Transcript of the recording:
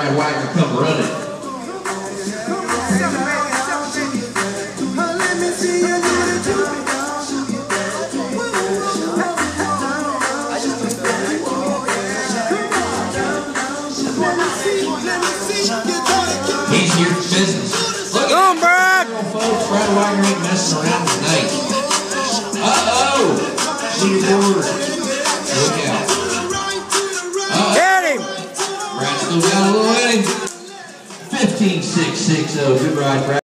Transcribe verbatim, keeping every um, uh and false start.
Brad Wagner come running. He's here for business. Look Come on, Brad! Folks, Brad Wagner ain't messing around tonight. Uh-oh! Leaderboard. Look out. Uh-oh. Get him! Brad still got a little in him. fifteen six six oh. Good ride, Brad.